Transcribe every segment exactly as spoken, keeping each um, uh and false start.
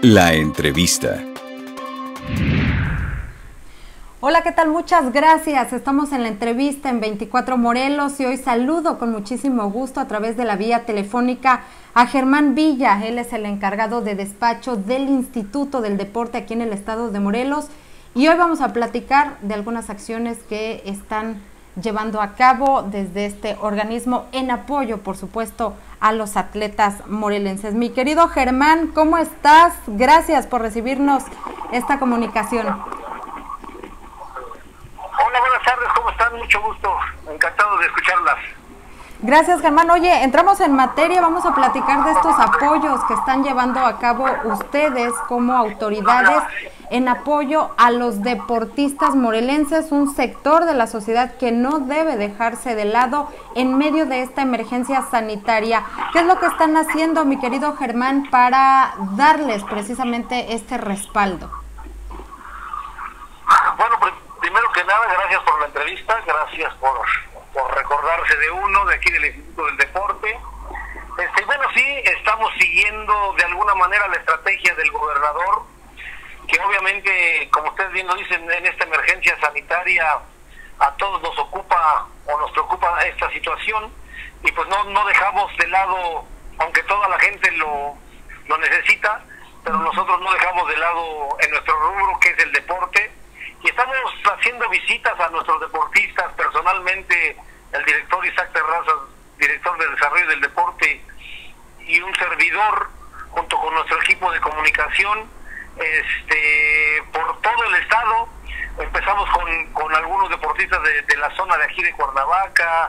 La entrevista. Hola, ¿qué tal? Muchas gracias. Estamos en la entrevista en veinticuatro Morelos y hoy saludo con muchísimo gusto a través de la vía telefónica a Germán Villa. Él es el encargado de despacho del Instituto del Deporte aquí en el estado de Morelos y hoy vamos a platicar de algunas acciones que están llevando a cabo desde este organismo en apoyo, por supuesto, a los atletas morelenses. Mi querido Germán, ¿cómo estás? Gracias por recibirnos esta comunicación. Hola, buenas tardes, ¿cómo están? Mucho gusto, encantado de escucharlas. Gracias, Germán. Oye, entramos en materia, vamos a platicar de estos apoyos que están llevando a cabo ustedes como autoridades en apoyo a los deportistas morelenses, un sector de la sociedad que no debe dejarse de lado en medio de esta emergencia sanitaria. ¿Qué es lo que están haciendo, mi querido Germán, para darles precisamente este respaldo? Bueno, pues, primero que nada, gracias por la entrevista, gracias por, por recordarse de uno, de aquí del Instituto del Deporte. Este, bueno, sí, estamos siguiendo de alguna manera la estrategia del gobernador, que obviamente, como ustedes bien lo dicen, en esta emergencia sanitaria a todos nos ocupa o nos preocupa esta situación y pues no, no dejamos de lado, aunque toda la gente lo, lo necesita, pero nosotros no dejamos de lado en nuestro rubro, que es el deporte, y estamos haciendo visitas a nuestros deportistas. Personalmente, el director Isaac Terrazas, director de Desarrollo del Deporte, y un servidor, junto con nuestro equipo de comunicación, este por todo el estado. Empezamos con, con algunos deportistas de, de la zona de aquí de Cuernavaca,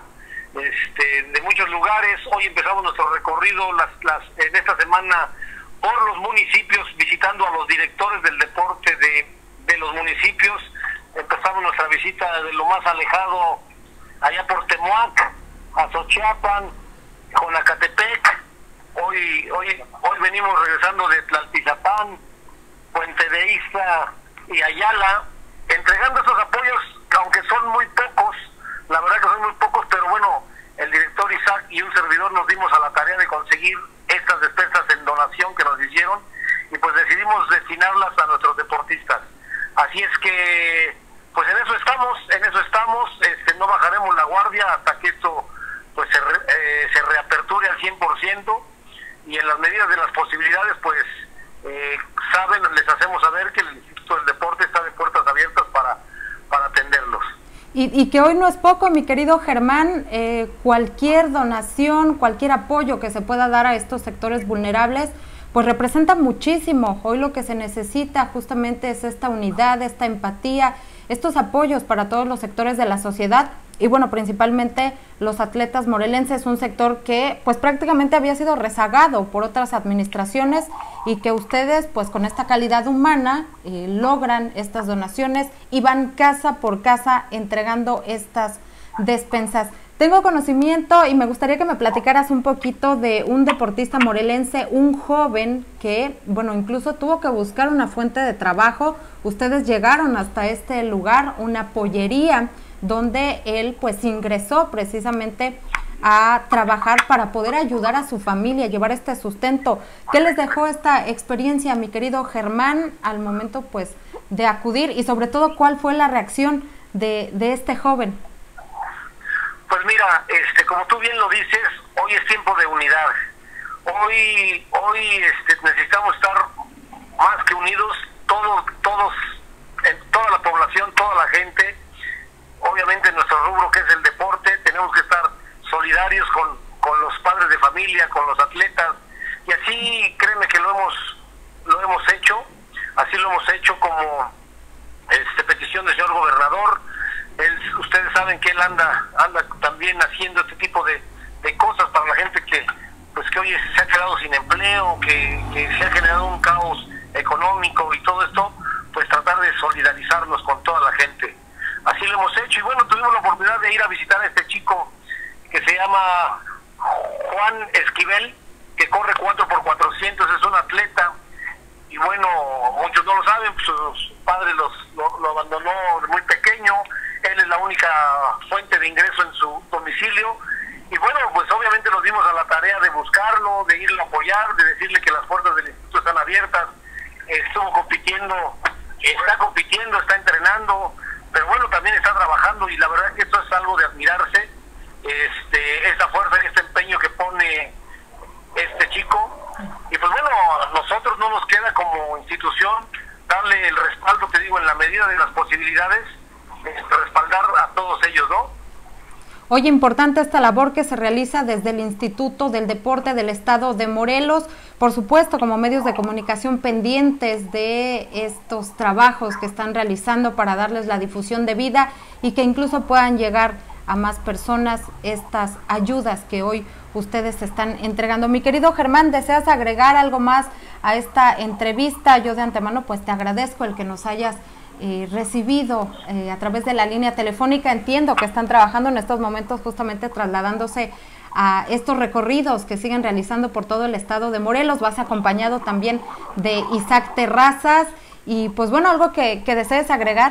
este, de muchos lugares. Hoy empezamos nuestro recorrido las, las, en esta semana por los municipios, visitando a los directores del deporte de, de los municipios. Empezamos nuestra visita de lo más alejado, allá por Temuac, a Xochiapan, Jonacatepec. Hoy, hoy, hoy venimos regresando de Tlaltizapán, Puente de Ixtla y Ayala, entregando esos apoyos, aunque son muy pocos, la verdad que son muy pocos, pero bueno, el director Isaac y un servidor nos dimos a la tarea de conseguir estas despensas en donación que nos hicieron y pues decidimos destinarlas a nuestros deportistas. Así es que, pues en eso estamos, en eso estamos, este, no bajaremos la guardia hasta que esto pues se, re, eh, se reaperture al cien por ciento y en las medidas de las posibilidades, pues Eh, saben, les hacemos saber que el Instituto del Deporte está de puertas abiertas para, para atenderlos. Y, y que hoy no es poco, mi querido Germán, eh, cualquier donación, cualquier apoyo que se pueda dar a estos sectores vulnerables, pues representa muchísimo. Hoy lo que se necesita justamente es esta unidad, esta empatía, estos apoyos para todos los sectores de la sociedad y bueno, principalmente los atletas morelenses, un sector que pues prácticamente había sido rezagado por otras administraciones y que ustedes pues con esta calidad humana eh, logran estas donaciones y van casa por casa entregando estas despensas. Tengo conocimiento y me gustaría que me platicaras un poquito de un deportista morelense, un joven que, bueno, incluso tuvo que buscar una fuente de trabajo. Ustedes llegaron hasta este lugar, una pollería, donde él pues ingresó precisamente a trabajar para poder ayudar a su familia, llevar este sustento. ¿Qué les dejó esta experiencia, mi querido Germán, al momento pues de acudir y sobre todo cuál fue la reacción de, de este joven? Pues mira, este, como tú bien lo dices, hoy es tiempo de unidad. Hoy, hoy este, necesitamos estar más que unidos, todos, todos, en toda la población, toda la gente. Obviamente en nuestro rubro, que es el deporte, tenemos que estar solidarios con, con los padres de familia, con los atletas, y así créeme que lo hemos lo hemos hecho, así lo hemos hecho como este, petición del señor gobernador. Él, ustedes saben que él anda anda también haciendo este tipo de, de cosas para la gente que pues que hoy se ha quedado sin empleo, que, que se ha generado un caos económico y todo esto, pues tratar de solidarizarnos con toda la gente. Así lo hemos hecho y bueno, tuvimos la oportunidad de ir a visitar a este chico que se llama Juan Esquivel, que corre cuatro por cuatrocientos, es un atleta y bueno, muchos no lo saben, pues su, su padre los, lo, lo abandonó muy pequeño, él es la única fuente de ingreso en su domicilio y bueno, pues obviamente nos dimos a la tarea de buscarlo, de irlo a apoyar, de decirle que las puertas del instituto están abiertas, haciendo, está entrenando, pero bueno, también está trabajando y la verdad que esto es algo de admirarse, este, esta fuerza y este empeño que pone este chico. Y pues bueno, a nosotros no nos queda como institución darle el respaldo, te digo, en la medida de las posibilidades, este, respaldar a todos ellos, ¿no? Oye, importante esta labor que se realiza desde el Instituto del Deporte del Estado de Morelos, por supuesto, como medios de comunicación pendientes de estos trabajos que están realizando para darles la difusión debida y que incluso puedan llegar a más personas estas ayudas que hoy ustedes están entregando. Mi querido Germán, ¿deseas agregar algo más a esta entrevista? Yo de antemano pues te agradezco el que nos hayas Eh, recibido eh, a través de la línea telefónica. Entiendo que están trabajando en estos momentos justamente trasladándose a estos recorridos que siguen realizando por todo el estado de Morelos. Vas acompañado también de Isaac Terrazas y pues bueno, algo que, que desees agregar.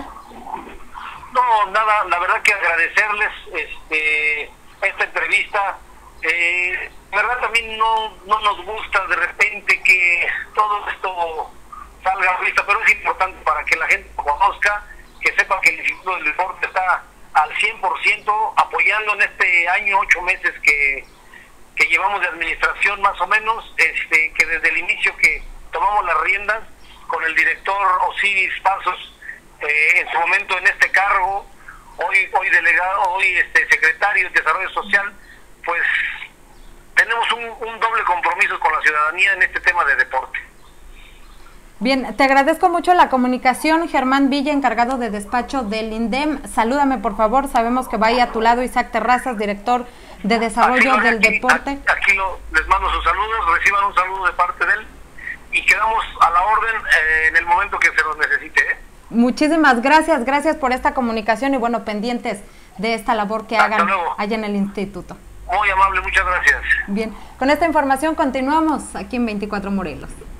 No, nada, la verdad que agradecerles este, esta entrevista. Eh, la verdad también no, no nos gusta de repente que todo esto salga a vista, pero es importante para que la gente conozca, que sepa que el Instituto del Deporte está al cien por ciento apoyando en este año, ocho meses que, que llevamos de administración más o menos, este, que desde el inicio que tomamos las riendas con el director Osiris Pasos, eh, en su momento en este cargo, hoy hoy delegado, hoy este secretario de Desarrollo Social, pues tenemos un, un doble compromiso con la ciudadanía en este tema de deporte. Bien, te agradezco mucho la comunicación. Germán Villa, encargado de despacho del INDEM. Salúdame, por favor. Sabemos que va ahí a tu lado Isaac Terrazas, director de Desarrollo aquí, del aquí, Deporte. Aquí, aquí lo, les mando sus saludos, reciban un saludo de parte de él y quedamos a la orden eh, en el momento que se los necesite. ¿eh? Muchísimas gracias, gracias por esta comunicación y bueno, pendientes de esta labor que Hasta hagan luego. allá en el instituto. Muy amable, muchas gracias. Bien, con esta información continuamos aquí en veinticuatro Morelos.